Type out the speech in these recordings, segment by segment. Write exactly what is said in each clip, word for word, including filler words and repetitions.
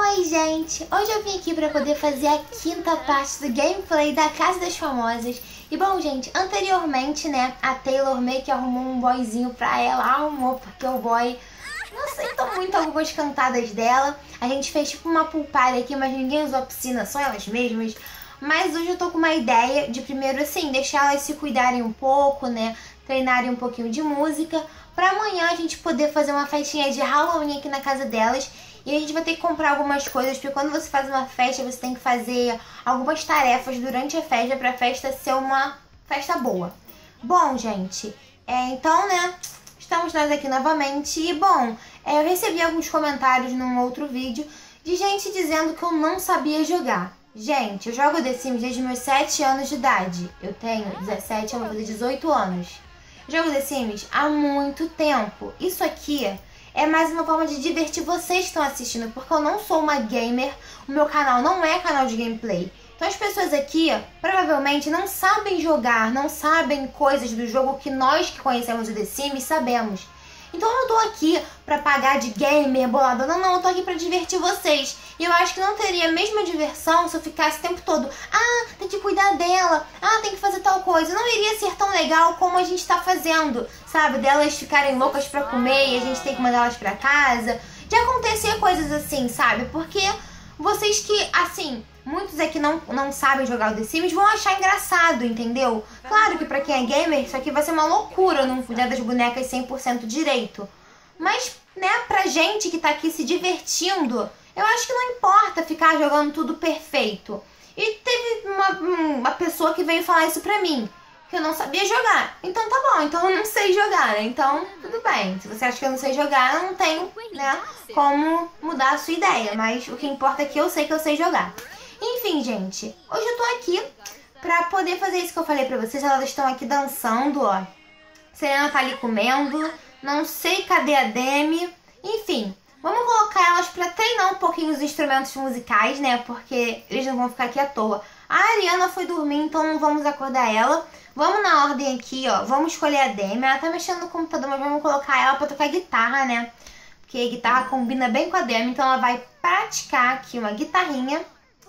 Oi, gente! Hoje eu vim aqui pra poder fazer a quinta parte do gameplay da Casa das Famosas. E bom, gente, anteriormente, né, a Taylor meio que arrumou um boyzinho pra ela, arrumou, porque o boy não aceitou muito algumas cantadas dela. A gente fez tipo uma pool party aqui, mas ninguém usou a piscina, só elas mesmas. Mas hoje eu tô com uma ideia de primeiro, assim, deixar elas se cuidarem um pouco, né, treinarem um pouquinho de música, pra amanhã a gente poder fazer uma festinha de Halloween aqui na casa delas. E a gente vai ter que comprar algumas coisas, porque quando você faz uma festa, você tem que fazer algumas tarefas durante a festa, pra festa ser uma festa boa. Bom, gente, é, então, né, estamos nós aqui novamente. E, bom, é, eu recebi alguns comentários num outro vídeo de gente dizendo que eu não sabia jogar. Gente, eu jogo The Sims desde meus sete anos de idade. Eu tenho dezessete, eu vou fazer dezoito anos. Eu jogo The Sims há muito tempo. Isso aqui é mais uma forma de divertir vocês que estão assistindo, porque eu não sou uma gamer, o meu canal não é canal de gameplay. Então as pessoas aqui provavelmente não sabem jogar, não sabem coisas do jogo que nós que conhecemos o The Sims sabemos. Então eu não tô aqui pra pagar de gamer, boladona, não, eu tô aqui pra divertir vocês. E eu acho que não teria a mesma diversão se eu ficasse o tempo todo, ah, tem que cuidar dela, ah, tem que fazer tal coisa. Não iria ser tão legal como a gente tá fazendo, sabe? Delas ficarem loucas pra comer e a gente tem que mandar elas pra casa. De acontecer coisas assim, sabe? Porque vocês que, assim, muitos aqui não, não sabem jogar o The Sims vão achar engraçado, entendeu? Claro que pra quem é gamer, isso aqui vai ser uma loucura não cuidar das bonecas cem por cento direito. Mas, né, pra gente que tá aqui se divertindo, eu acho que não importa ficar jogando tudo perfeito. E teve uma, uma pessoa que veio falar isso pra mim, que eu não sabia jogar. Então tá bom, então eu não sei jogar, né? Então tudo bem. Se você acha que eu não sei jogar, eu não tenho, né, como mudar a sua ideia. Mas o que importa é que eu sei que eu sei jogar. Enfim, gente, hoje eu tô aqui pra poder fazer isso que eu falei pra vocês. Elas estão aqui dançando, ó. Serena tá ali comendo. Não sei cadê a Demi. Enfim, vamos colocar elas pra treinar um pouquinho os instrumentos musicais, né? Porque eles não vão ficar aqui à toa. A Ariana foi dormir, então não vamos acordar ela. Vamos na ordem aqui, ó. Vamos escolher a Demi. Ela tá mexendo no computador, mas vamos colocar ela pra tocar guitarra, né? Porque a guitarra combina bem com a Demi. Então ela vai praticar aqui uma guitarrinha.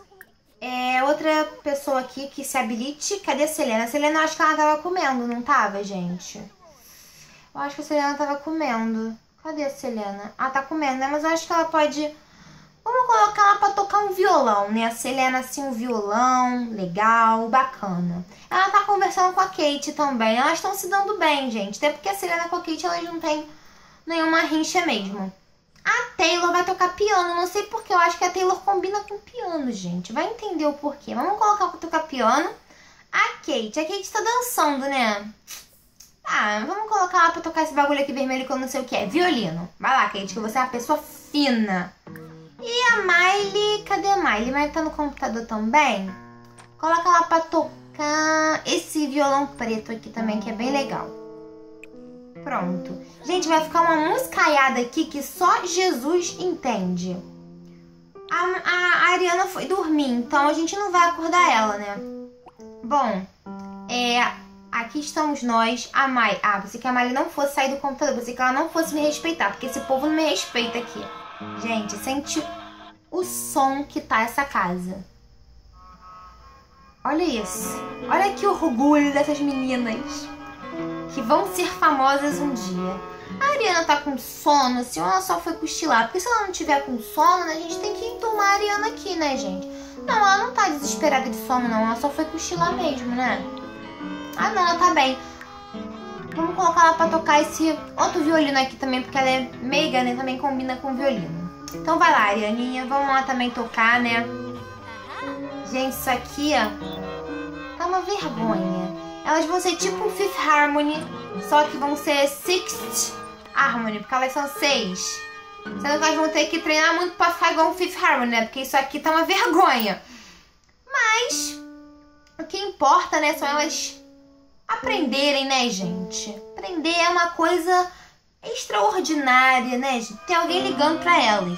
É, outra pessoa aqui que se habilite. Cadê a Selena? A Selena, eu acho que ela tava comendo, não tava, gente? Eu acho que a Selena tava comendo. Cadê a Selena? Ah, tá comendo, né? Mas eu acho que ela pode... Vamos colocar ela pra tocar um violão, né? A Selena, assim, um violão legal, bacana. Ela tá conversando com a Kate também. Elas estão se dando bem, gente. Até porque a Selena com a Kate, elas não tem nenhuma rincha mesmo. A Taylor vai tocar piano, não sei porquê, eu acho que a Taylor combina com piano, gente. Vai entender o porquê. Vamos colocar pra tocar piano. A Kate, a Kate tá dançando, né? Ah, vamos colocar ela pra tocar esse bagulho aqui vermelho que eu não sei o que é. Violino. Vai lá, Kate, que você é uma pessoa fina. E a Miley, cadê a Miley? Miley tá no computador também? Coloca ela pra tocar esse violão preto aqui também, que é bem legal. Pronto. Gente, vai ficar uma muscaiada aqui que só Jesus entende. A, a, a Ariana foi dormir, então a gente não vai acordar ela, né? Bom, é, aqui estamos nós. A Mai. Ah, pensei que a Miley não fosse sair do computador. Pensei que ela não fosse me respeitar, porque esse povo não me respeita aqui. Gente, sente o som que tá essa casa. Olha isso. Olha que orgulho dessas meninas que vão ser famosas um dia. A Ariana tá com sono, assim, ou ela só foi cochilar? Porque se ela não tiver com sono, né, a gente tem que enturmar a Ariana aqui, né, gente? Não, ela não tá desesperada de sono, não. Ela só foi cochilar mesmo, né? Ah, não, ela tá bem. Vamos colocar ela pra tocar esse outro violino aqui também, porque ela é meiga, né? Também combina com violino. Então vai lá, Arianinha. Vamos lá também tocar, né? Gente, isso aqui, ó, tá uma vergonha. Elas vão ser tipo Fifth Harmony, só que vão ser Sixth Harmony, porque elas são seis. Sendo que elas vão ter que treinar muito pra ficar igual um Fifth Harmony, né? Porque isso aqui tá uma vergonha. Mas o que importa, né, são elas aprenderem, né, gente? Aprender é uma coisa extraordinária, né, gente? Tem alguém ligando pra elas.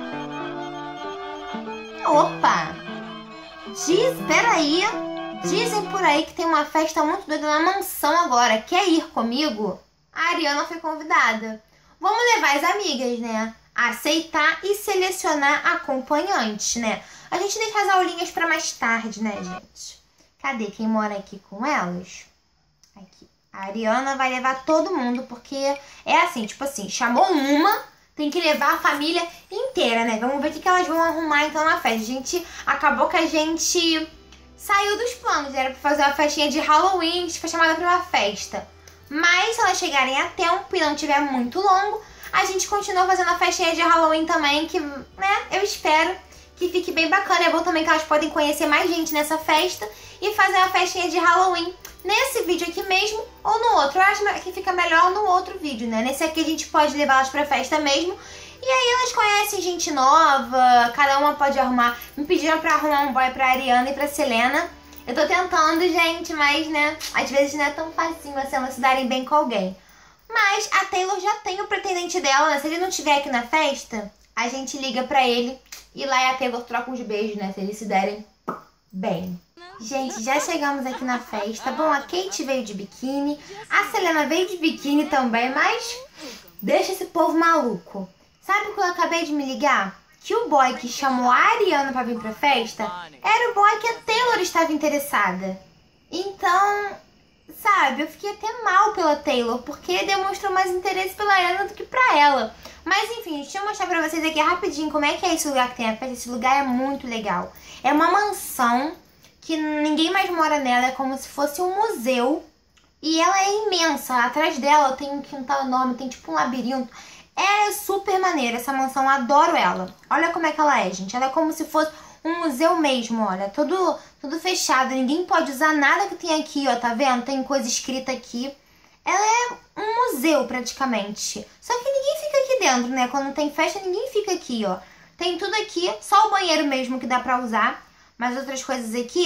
Opa! Diz, peraí. Dizem por aí que tem uma festa muito doida na mansão agora. Quer ir comigo? A Ariana foi convidada. Vamos levar as amigas, né? aceitar e selecionar acompanhantes, né? A gente deixa as aulinhas pra mais tarde, né, gente? Cadê quem mora aqui com elas? Aqui. A Ariana vai levar todo mundo, porque é assim, tipo assim, chamou uma, tem que levar a família inteira, né? Vamos ver o que elas vão arrumar então na festa. A gente, acabou que a gente saiu dos planos, era pra fazer uma festinha de Halloween, que foi chamada pra uma festa. Mas se elas chegarem a tempo e não tiver muito longo, a gente continua fazendo a festinha de Halloween também, que, né, eu espero que fique bem bacana. É bom também que elas podem conhecer mais gente nessa festa e fazer uma festinha de Halloween nesse vídeo aqui mesmo ou no outro. Eu acho que fica melhor no outro vídeo, né? Nesse aqui a gente pode levar elas pra festa mesmo. E aí elas conhecem gente nova, cada uma pode arrumar. Me pediram pra arrumar um boy pra Ariana e pra Selena. Eu tô tentando, gente, mas, né, às vezes não é tão facinho assim elas se darem bem com alguém. Mas a Taylor já tem o pretendente dela, né? Se ele não estiver aqui na festa, a gente liga pra ele e lá a Taylor troca uns beijos, né? Se eles se derem bem. Gente, já chegamos aqui na festa. Bom, a Kate veio de biquíni, a Selena veio de biquíni também, mas deixa esse povo maluco. Sabe o que eu acabei de me ligar? Que o boy que chamou a Ariana pra vir pra festa era o boy que a Taylor estava interessada. Então, sabe, eu fiquei até mal pela Taylor, porque demonstrou mais interesse pela Ariana do que pra ela. Mas enfim, deixa eu mostrar pra vocês aqui rapidinho como é que é esse lugar que tem a festa. Esse lugar é muito legal. É uma mansão que ninguém mais mora nela, é como se fosse um museu. E ela é imensa, atrás dela tem um quintal enorme, tem tipo um labirinto. É super maneira essa mansão, adoro ela. Olha como é que ela é, gente. Ela é como se fosse um museu mesmo, olha. Tudo, tudo fechado, ninguém pode usar nada que tem aqui, ó, tá vendo? Tem coisa escrita aqui. Ela é um museu praticamente. Só que ninguém fica aqui dentro, né? Quando tem festa, ninguém fica aqui, ó. Tem tudo aqui, só o banheiro mesmo que dá pra usar. Mas outras coisas aqui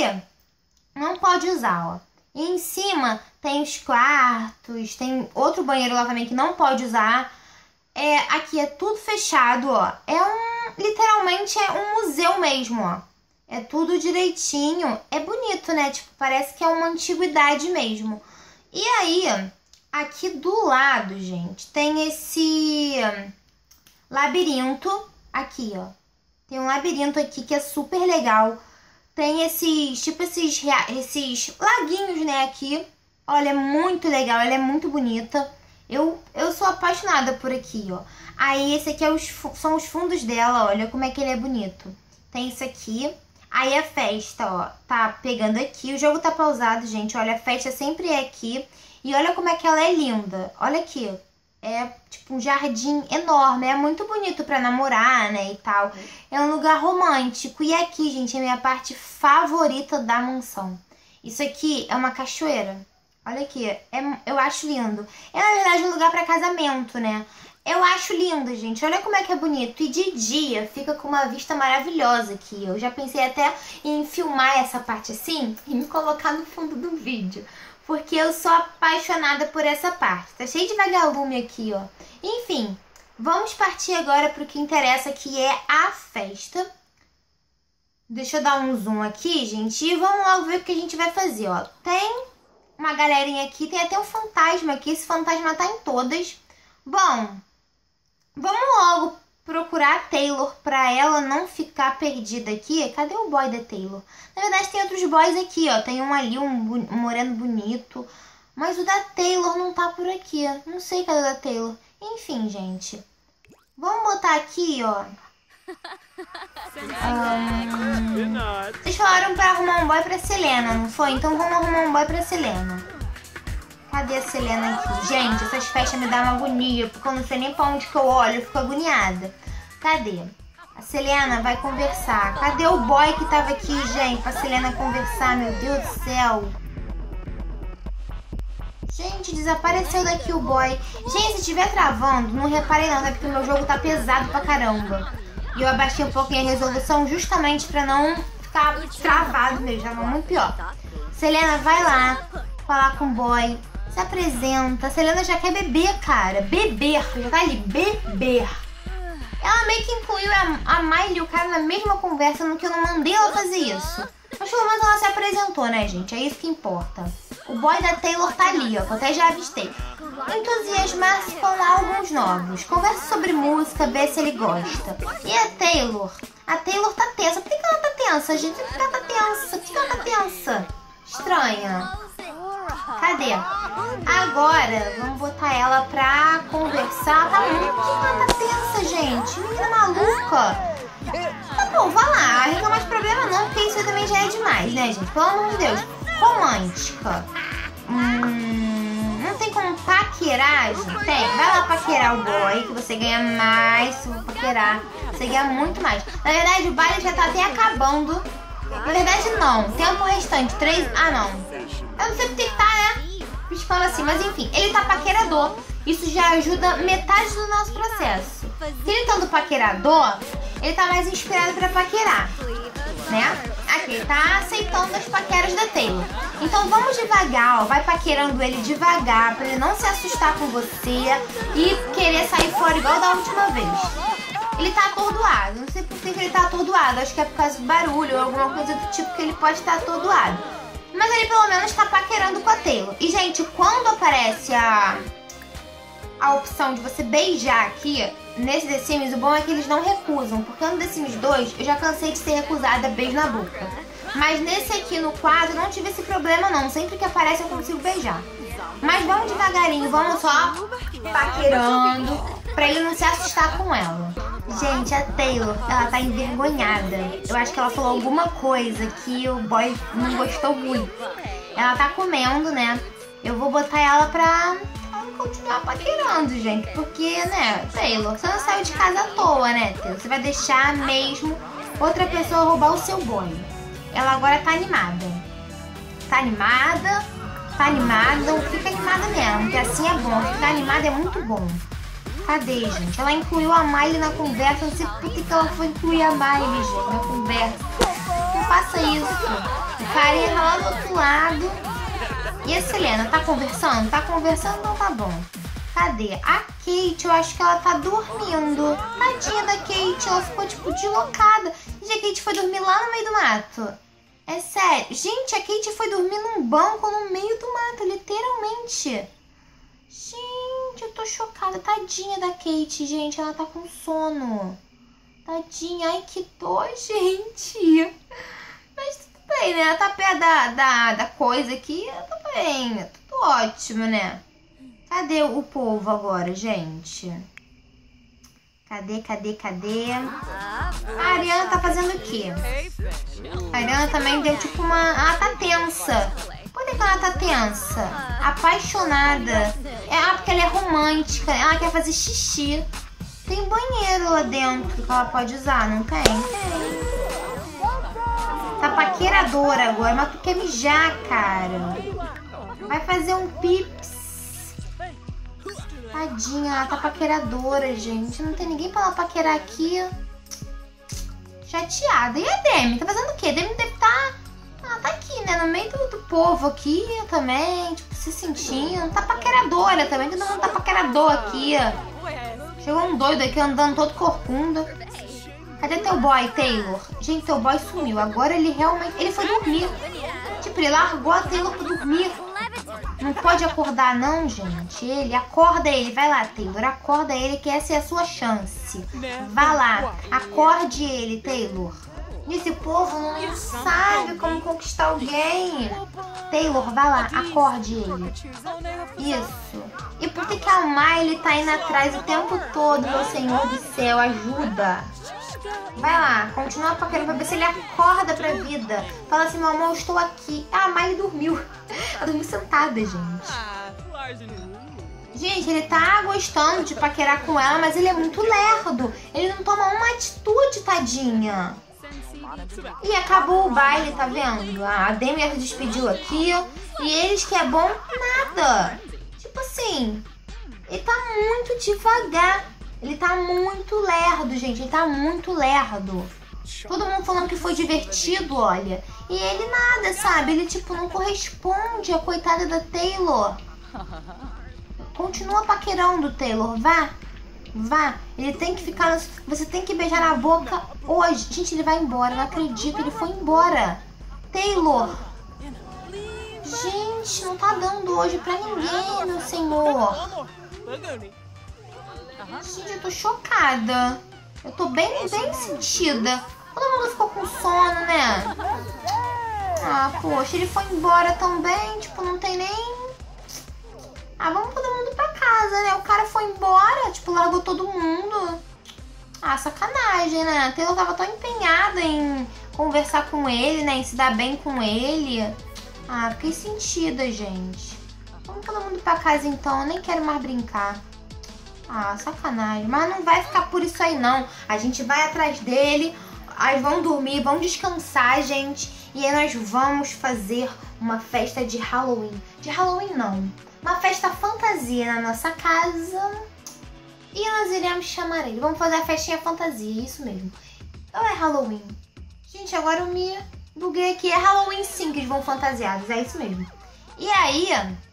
não pode usar, ó. E em cima tem os quartos, tem outro banheiro lá também que não pode usar. É, aqui é tudo fechado, ó. É um, literalmente é um museu mesmo, ó. É tudo direitinho. É bonito, né? Tipo, parece que é uma antiguidade mesmo. E aí, aqui do lado, gente, tem esse labirinto. Aqui, ó. Tem um labirinto aqui que é super legal. Tem esses, tipo, esses, esses laguinhos, né, aqui. Olha, é muito legal. Ela é muito bonita. Eu, eu sou apaixonada por aqui, ó. Aí esse aqui é os, são os fundos dela, olha como é que ele é bonito. Tem isso aqui. Aí a festa, ó, tá pegando aqui. O jogo tá pausado, gente. Olha, a festa sempre é aqui. E olha como é que ela é linda. Olha aqui. É tipo um jardim enorme. É muito bonito pra namorar, né, e tal. É um lugar romântico. E aqui, gente, é a minha parte favorita da mansão. Isso aqui é uma cachoeira. Olha aqui, é, eu acho lindo. É, na verdade, um lugar pra casamento, né? Eu acho lindo, gente. Olha como é que é bonito. E de dia fica com uma vista maravilhosa aqui. Eu já pensei até em filmar essa parte assim e me colocar no fundo do vídeo. Porque eu sou apaixonada por essa parte. Tá cheio de vagalume aqui, ó. Enfim, vamos partir agora pro que interessa, que é a festa. Deixa eu dar um zoom aqui, gente. E vamos logo ver o que a gente vai fazer, ó. Tem uma galerinha aqui, tem até um fantasma aqui. Esse fantasma tá em todas. Bom, vamos logo procurar a Taylor pra ela não ficar perdida aqui. Cadê o boy da Taylor? Na verdade tem outros boys aqui, ó. Tem um ali, um, um moreno bonito. Mas o da Taylor não tá por aqui. Não sei cadê o da Taylor. Enfim, gente. Vamos botar aqui, ó. Um... Vocês falaram pra arrumar um boy pra Selena, não foi? Então vamos arrumar um boy pra Selena. Cadê a Selena aqui? Gente, essas festas me dão uma agonia, porque eu não sei nem pra onde que eu olho, eu fico agoniada. Cadê? A Selena vai conversar. Cadê o boy que tava aqui, gente, pra Selena conversar? Meu Deus do céu. Gente, desapareceu daqui o boy. Gente, se estiver travando, não reparem não, é porque o meu jogo tá pesado pra caramba. E eu abaixei um pouquinho a resolução justamente pra não ficar travado mesmo, já vai muito pior. Selena, vai lá falar com o boy. Se apresenta. A Selena já quer beber, cara. Beber. Já tá ali. Beber. Ela meio que incluiu a, a Miley e o cara na mesma conversa, no que eu não mandei ela fazer isso. Mas pelo menos ela se apresentou, né, gente? É isso que importa. O boy da Taylor tá ali, ó. Que eu até já avistei. entusiasmar-se com álbuns novos. Conversa sobre música, vê se ele gosta. E a Taylor? A Taylor tá tensa. Por que ela tá tensa, gente? Por que ela tá tensa? Por que ela tá tensa? Estranha. Cadê? Agora, vamos botar ela pra conversar. Tá muito... Por que ela tá tensa, gente? Menina maluca. Tá bom, vai lá. Reclamar de problema não, porque isso também já é demais, né, gente? Pelo amor de Deus. Romântica. Hum, não tem como paquerar, gente? Tem. Vai lá paquerar o boy, que você ganha mais se for paquerar. Você ganha muito mais. Na verdade, o baile já tá até acabando. Na verdade, não. Tempo restante. Três... Ah, não. Eu não sei porque que tá, né? Piscando assim. Mas, enfim. Ele tá paquerador. Isso já ajuda metade do nosso processo. Se ele tá do paquerador, ele tá mais inspirado pra paquerar, né? Aqui, ele tá aceitando as paqueras da Taylor. Então vamos devagar, ó. Vai paquerando ele devagar, pra ele não se assustar com você e querer sair fora igual da última vez. Ele tá atordoado. Não sei por que ele tá atordoado. Acho que é por causa do barulho ou alguma coisa do tipo que ele pode estar atordoado. Mas ele pelo menos tá paquerando com a Taylor. E, gente, quando aparece a... a opção de você beijar aqui, nesse The Sims, o bom é que eles não recusam, porque no The Sims dois eu já cansei de ser recusada beijo na boca. Mas nesse aqui no quadro não tive esse problema não, sempre que aparece eu consigo beijar. Mas vamos devagarinho, vamos só paquerando, pra ele não se assustar com ela. Gente, a Taylor, ela tá envergonhada. Eu acho que ela falou alguma coisa que o boy não gostou muito. Ela tá comendo, né? Eu vou botar ela pra... continuar paquerando, gente, porque, né, Taylor, você não saiu de casa à toa, né, Taylor? Você vai deixar mesmo outra pessoa roubar o seu boy. Ela agora tá animada. Tá animada, tá animada, então fica animada mesmo, que assim é bom. Ficar animada é muito bom. Cadê, gente? Ela incluiu a Miley na conversa, não sei por que ela foi incluir a Miley, gente, na conversa. Não faça isso. O carinha tá lá do outro lado. E a Selena, tá conversando? Tá conversando? Então tá bom. Cadê? A Kate, eu acho que ela tá dormindo. Tadinha da Kate, ela ficou tipo deslocada. Gente, a Kate foi dormir lá no meio do mato. É sério. Gente, a Kate foi dormir num banco no meio do mato, literalmente. Gente, eu tô chocada. Tadinha da Kate, gente, ela tá com sono. Tadinha, ai que dó, gente. Mas tudo bem, né? Ela tá perto da, da, da coisa aqui, tudo bem, tudo ótimo, né? Cadê o povo agora, gente? Cadê, cadê, cadê? A Ariana tá fazendo o quê? A Ariana também deu tipo uma... Ela tá tensa. Por que ela tá tensa? Apaixonada. É, porque ela é romântica. Ela quer fazer xixi. Tem banheiro lá dentro que ela pode usar, não tem? Tem. Tá paqueradora agora, mas tu quer mijar, cara. Vai fazer um pips. Tadinha, ela tá paqueradora, gente. Não tem ninguém pra ela paquerar aqui. Chateada. E a Demi? Tá fazendo o quê? A Demi deve estar... Tá... Ela tá aqui, né? No meio do, do povo aqui também. Tipo, se sentindo. Tá paqueradora também. Todo mundo tá paquerador aqui. Chegou um doido aqui andando todo corcunda. Cadê teu boy, Taylor? Gente, teu boy sumiu. Agora ele realmente... Ele foi dormir. Tipo, ele largou a Taylor pra dormir. Não pode acordar não, gente. Ele, acorda ele. Vai lá, Taylor. Acorda ele que essa é a sua chance. Vai lá. Acorde ele, Taylor. Esse povo não sabe como conquistar alguém. Taylor, vai lá. Acorde ele. Isso. E por que que a Miley tá indo atrás o tempo todo, meu Senhor do céu? Ajuda. Vai lá, continua paquerando pra ver se ele acorda pra vida. Fala assim, meu amor, eu estou aqui. Ah, a Miley dormiu. Ela dormiu sentada, gente. Gente, ele tá gostando de paquerar com ela, mas ele é muito lerdo. Ele não toma uma atitude, tadinha. E acabou o baile, tá vendo? A Demi já se despediu aqui. E eles que é bom, nada. Tipo assim, ele tá muito devagar. Ele tá muito lerdo, gente. Ele tá muito lerdo. Todo mundo falando que foi divertido, olha. E ele nada, sabe? Ele, tipo, não corresponde à coitada da Taylor. Continua paquerando, Taylor. Vá. Vá. Ele tem que ficar... No... Você tem que beijar na boca hoje. Gente, ele vai embora. Não acredito. Ele foi embora. Taylor. Gente, Gente, não tá dando hoje pra ninguém, meu senhor. Gente, eu tô chocada. Eu tô bem, bem sentida. Todo mundo ficou com sono, né? Ah, poxa, ele foi embora também. Tipo, não tem nem... Ah, vamos todo mundo pra casa, né? O cara foi embora, tipo, largou todo mundo. Ah, sacanagem, né? A Taylor tava tão empenhada em conversar com ele, né? Em se dar bem com ele. Ah, fiquei sentida, gente. Vamos todo mundo pra casa então, eu nem quero mais brincar. Ah, sacanagem. Mas não vai ficar por isso aí, não. A gente vai atrás dele, aí vão dormir, vão descansar, gente. E aí nós vamos fazer uma festa de Halloween. De Halloween, não. Uma festa fantasia na nossa casa. E nós iremos chamar ele. Vamos fazer a festinha fantasia, isso mesmo. Ou é Halloween? Gente, agora eu me buguei aqui. É Halloween sim que eles vão fantasiados, é isso mesmo. E aí,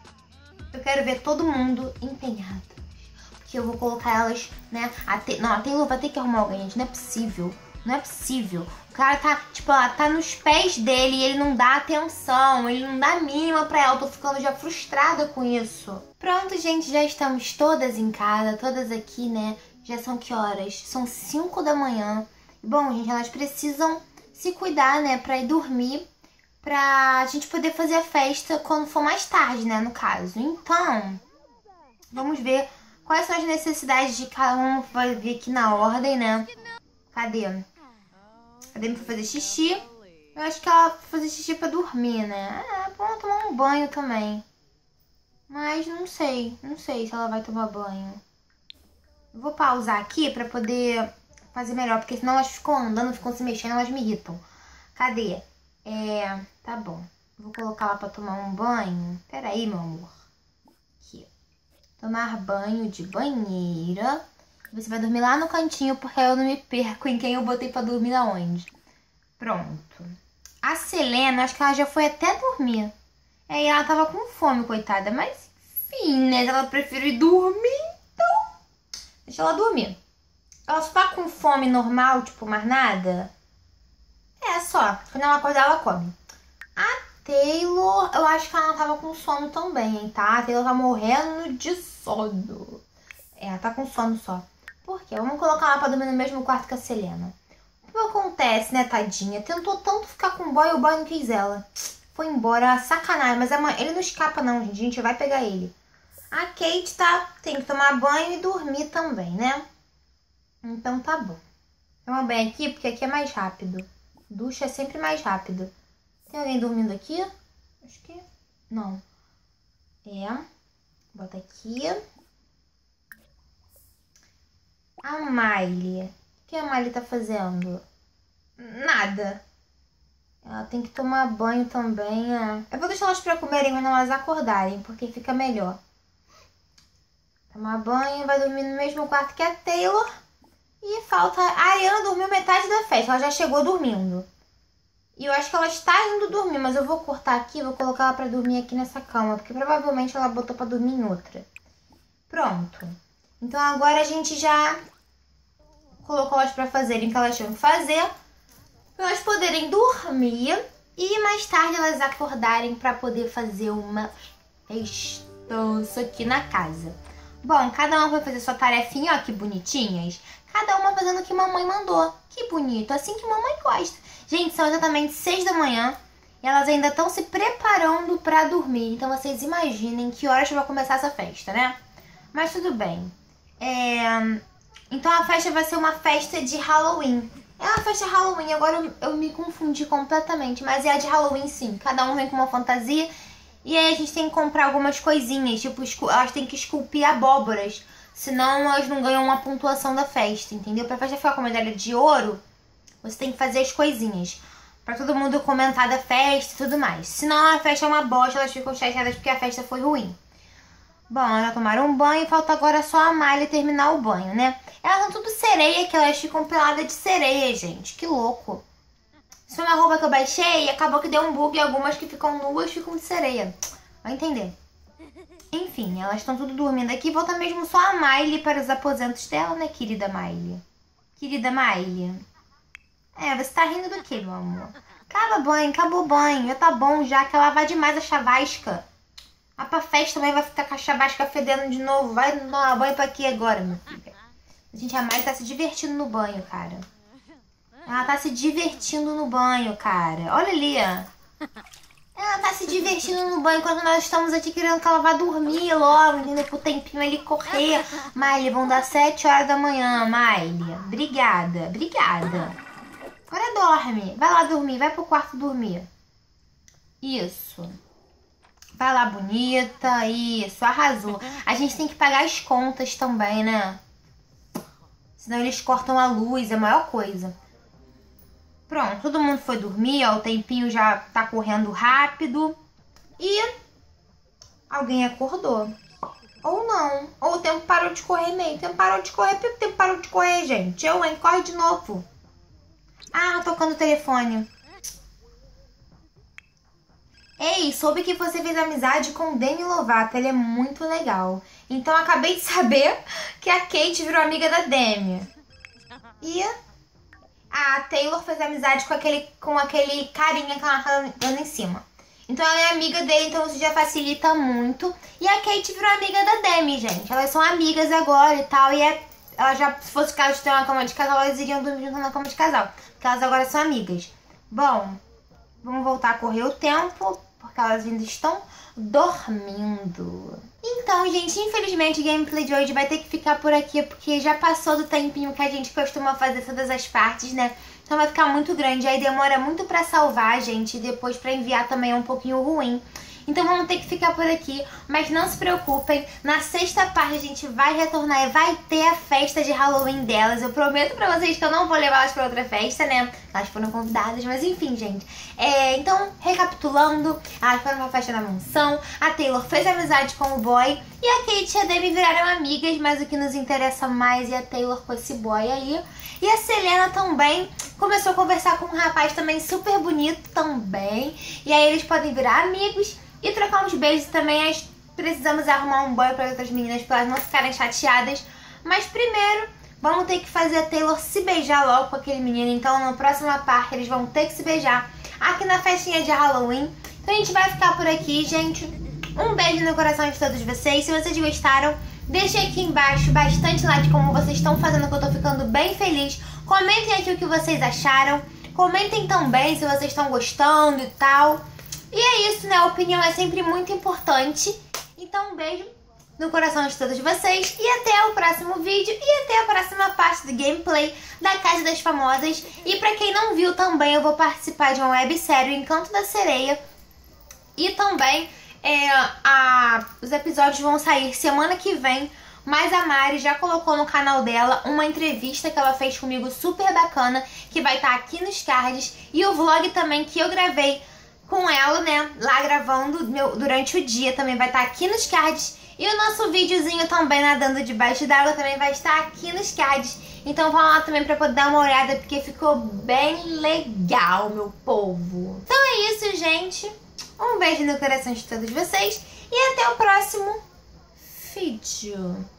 eu quero ver todo mundo empenhado. Porque eu vou colocar elas, né? A te... Não, a Taylor vai ter que arrumar alguém, gente. Não é possível. Não é possível. O cara tá, tipo, ela tá nos pés dele e ele não dá atenção. Ele não dá a mínima pra ela. Eu tô ficando já frustrada com isso. Pronto, gente. Já estamos todas em casa. Todas aqui, né? Já são que horas? São cinco da manhã. Bom, gente, elas precisam se cuidar, né? Pra ir dormir. Pra gente poder fazer a festa quando for mais tarde, né? No caso. Então, vamos ver quais são as necessidades de cada um. Vai ver aqui na ordem, né? Cadê? Cadê pra fazer xixi? Eu acho que ela vai fazer xixi pra dormir, né? É, bom tomar um banho também. Mas não sei. Não sei se ela vai tomar banho. Eu vou pausar aqui pra poder fazer melhor. Porque senão elas ficam andando, ficam se mexendo, elas me irritam. Cadê? É... Tá bom. Vou colocar ela pra tomar um banho. Pera aí, meu amor. Aqui. Tomar banho de banheira. Você vai dormir lá no cantinho, porque eu não me perco em quem eu botei pra dormir aonde. Pronto. A Selena, acho que ela já foi até dormir. Aí ela tava com fome, coitada. Mas, enfim, né? Ela prefere ir dormir, então... Deixa ela dormir. Ela só tá com fome normal, tipo, mais nada? É, só. Quando ela acordar, ela come. A Taylor, eu acho que ela não tava com sono também, tá? A Taylor tá morrendo de sono. É, ela tá com sono só. Por quê? Vamos colocar ela pra dormir no mesmo quarto que a Selena. O que acontece, né, tadinha? Tentou tanto ficar com o boy, o boy não quis ela. Foi embora, sacanagem. Mas ele não escapa não, gente. A gente vai pegar ele. A Kate tá, tem que tomar banho e dormir também, né? Então tá bom. Toma banho aqui, porque aqui é mais rápido. Ducha é sempre mais rápido. Tem alguém dormindo aqui? Acho que não. É. Bota aqui. A Miley. O que a Miley tá fazendo? Nada. Ela tem que tomar banho também. É. Eu vou deixar elas pra comerem quando elas acordarem, porque fica melhor. Tomar banho, vai dormir no mesmo quarto que a Taylor. E falta... A Ariana dormiu metade da festa, ela já chegou dormindo. E eu acho que ela está indo dormir, mas eu vou cortar aqui, vou colocar ela pra dormir aqui nessa cama, porque provavelmente ela botou pra dormir em outra. Pronto. Então agora a gente já colocou elas pra fazerem o que elas tinham que fazer, pra elas poderem dormir e mais tarde elas acordarem pra poder fazer uma festança aqui na casa. Bom, cada uma vai fazer sua tarefinha, ó, que bonitinhas. Cada uma fazendo o que mamãe mandou. Que bonito, assim que mamãe gosta. Gente, são exatamente seis da manhã e elas ainda estão se preparando pra dormir. Então vocês imaginem que horas vai começar essa festa, né? Mas tudo bem. É... Então a festa vai ser uma festa de Halloween. É uma festa Halloween, agora eu, eu me confundi completamente. Mas é a de Halloween sim, cada um vem com uma fantasia. E aí a gente tem que comprar algumas coisinhas, tipo, elas têm que esculpir abóboras. Senão elas não ganham uma pontuação da festa, entendeu? Pra festa ficar com medalha de ouro, você tem que fazer as coisinhas. Pra todo mundo comentar da festa e tudo mais. Senão a festa é uma bosta, elas ficam chateadas porque a festa foi ruim. Bom, elas já tomaram um banho, falta agora só a Miley terminar o banho, né? Elas são tudo sereia, que elas ficam peladas de sereia, gente. Que louco. Isso é uma roupa que eu baixei e acabou que deu um bug e algumas que ficam nuas ficam de sereia. Vai entender. Enfim, elas estão tudo dormindo aqui. Volta mesmo só a Miley para os aposentos dela, né, querida Miley? Querida Miley. É, você tá rindo do quê, meu amor? Acaba banho, acabou o banho. Já tá bom já, que ela vai demais a chavasca. A pra festa também vai ficar com a chavasca fedendo de novo. Vai tomar banho pra quê agora, minha filha? Gente, a Mari tá se divertindo no banho, cara. Ela tá se divertindo no banho, cara. Olha ali, ó. Ela tá se divertindo no banho enquanto nós estamos aqui querendo que ela vá dormir logo, entendeu? Pro tempinho ali correr. Miley, vão dar sete horas da manhã, Miley. Obrigada, obrigada. Agora dorme. Vai lá dormir, vai pro quarto dormir. Isso. Vai lá, bonita. Isso, arrasou. A gente tem que pagar as contas também, né? Senão eles cortam a luz, é a maior coisa. Pronto, todo mundo foi dormir, ó. O tempinho já tá correndo rápido. E alguém acordou. Ou não. Ou o tempo parou de correr meio. O tempo parou de correr. Por que o tempo parou de correr, gente? Eu, hein? Corre de novo. Ah, tocando o telefone. Ei, soube que você fez amizade com o Demi Lovato, ele é muito legal. Então acabei de saber que a Kate virou amiga da Demi. E a Taylor fez amizade com aquele, com aquele carinha que ela tá dando em cima. Então ela é amiga dele, então isso já facilita muito. E a Kate virou amiga da Demi, gente. Elas são amigas agora e tal. E é, ela já, se fosse o caso de ter uma cama de casal, elas iriam dormir junto na cama de casal. Porque elas agora são amigas. Bom, vamos voltar a correr o tempo, porque elas ainda estão dormindo. Então, gente, infelizmente o gameplay de hoje vai ter que ficar por aqui, porque já passou do tempinho que a gente costuma fazer todas as partes, né? Então vai ficar muito grande, aí demora muito pra salvar, gente, e depois pra enviar também é um pouquinho ruim. Então vamos ter que ficar por aqui, mas não se preocupem, na sexta parte a gente vai retornar e vai ter a festa de Halloween delas. Eu prometo pra vocês que eu não vou levá-las pra outra festa, né? Elas foram convidadas, mas enfim, gente. É, então, recapitulando, elas foram pra festa na mansão, a Taylor fez amizade com o boy e a Kate e a Demi viraram amigas, mas o que nos interessa mais é a Taylor com esse boy aí. E a Selena também começou a conversar com um rapaz também super bonito também. E aí eles podem virar amigos e trocar uns beijos também. As, precisamos arrumar um boy para outras meninas para elas não ficarem chateadas. Mas primeiro, vamos ter que fazer a Taylor se beijar logo com aquele menino. Então na próxima parte eles vão ter que se beijar aqui na festinha de Halloween. Então a gente vai ficar por aqui, gente. Um beijo no coração de todos vocês. Se vocês gostaram, deixem aqui embaixo bastante like como vocês estão fazendo, que eu tô ficando bem feliz. Comentem aqui o que vocês acharam. Comentem também se vocês estão gostando e tal. E é isso, né? A opinião é sempre muito importante. Então um beijo no coração de todos vocês. E até o próximo vídeo. E até a próxima parte do gameplay da Casa das Famosas. E pra quem não viu também, eu vou participar de uma websérie, o Encanto da Sereia. E também é, a, os episódios vão sair semana que vem. Mas a Mari já colocou no canal dela uma entrevista que ela fez comigo super bacana, que vai estar aqui nos cards. E o vlog também que eu gravei com ela, né, lá gravando meu, durante o dia, também vai estar aqui nos cards. E o nosso videozinho também nadando debaixo d'água também vai estar aqui nos cards. Então vão lá também pra poder dar uma olhada, porque ficou bem legal, meu povo. Então é isso, gente. Um beijo no coração de todos vocês e até o próximo vídeo.